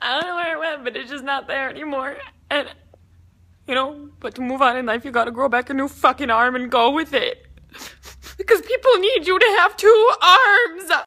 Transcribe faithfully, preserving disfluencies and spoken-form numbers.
I don't know where it went, but it's just not there anymore. And, you know, but to move on in life, you gotta grow back a new fucking arm and go with it. Because people need you to have two arms.